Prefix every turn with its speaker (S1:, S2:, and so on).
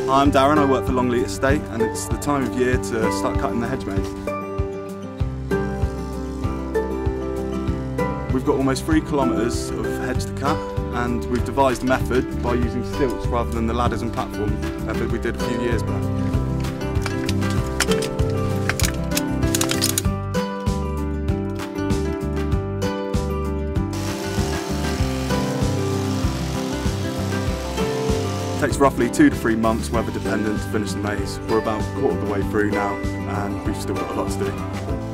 S1: I'm Darren, I work for Longleat Estate, and it's the time of year to start cutting the hedge maze. We've got almost 3 kilometres of hedge to cut, and we've devised a method by using stilts rather than the ladders and platform method we did a few years back. It takes roughly 2 to 3 months, weather dependent, to finish the maze. We're about a quarter of the way through now, and we've still got a lot to do.